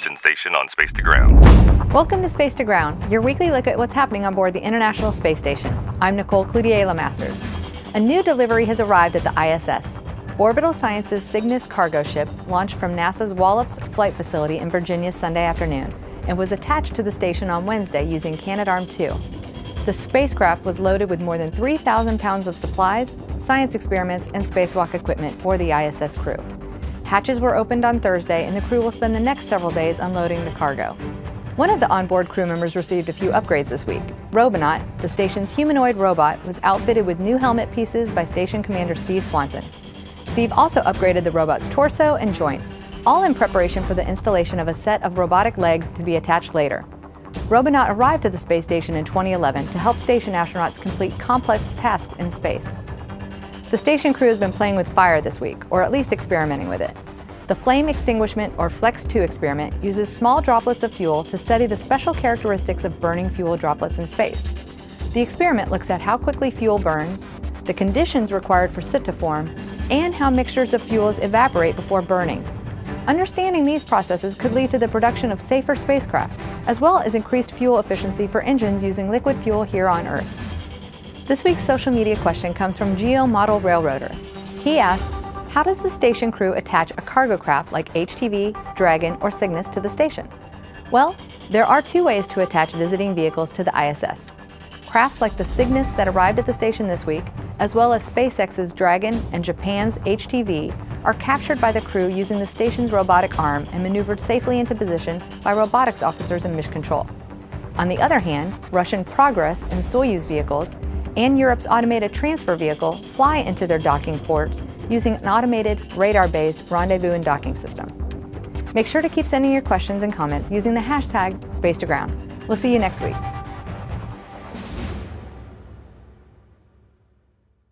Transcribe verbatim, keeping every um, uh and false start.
Mission Station on Space to Ground. Welcome to Space to Ground, your weekly look at what's happening on board the International Space Station. I'm Nicole Cloutier-Lemasters. A new delivery has arrived at the I S S. Orbital Science's Cygnus cargo ship launched from NASA's Wallops Flight Facility in Virginia Sunday afternoon and was attached to the station on Wednesday using Canadarm two. The spacecraft was loaded with more than three thousand pounds of supplies, science experiments, and spacewalk equipment for the I S S crew. Hatches were opened on Thursday, and the crew will spend the next several days unloading the cargo. One of the onboard crew members received a few upgrades this week. Robonaut, the station's humanoid robot, was outfitted with new helmet pieces by Station Commander Steve Swanson. Steve also upgraded the robot's torso and joints, all in preparation for the installation of a set of robotic legs to be attached later. Robonaut arrived at the space station in twenty eleven to help station astronauts complete complex tasks in space. The station crew has been playing with fire this week, or at least experimenting with it. The Flame Extinguishment, or Flex two experiment, uses small droplets of fuel to study the special characteristics of burning fuel droplets in space. The experiment looks at how quickly fuel burns, the conditions required for soot to form, and how mixtures of fuels evaporate before burning. Understanding these processes could lead to the production of safer spacecraft, as well as increased fuel efficiency for engines using liquid fuel here on Earth. This week's social media question comes from Geo Model Railroader. He asks, how does the station crew attach a cargo craft like H T V, Dragon, or Cygnus to the station? Well, there are two ways to attach visiting vehicles to the I S S. Crafts like the Cygnus that arrived at the station this week, as well as SpaceX's Dragon and Japan's H T V, are captured by the crew using the station's robotic arm and maneuvered safely into position by robotics officers in mission control. On the other hand, Russian Progress and Soyuz vehicles and Europe's automated transfer vehicle fly into their docking ports using an automated radar-based rendezvous and docking system. Make sure to keep sending your questions and comments using the hashtag Space to Ground. We'll see you next week.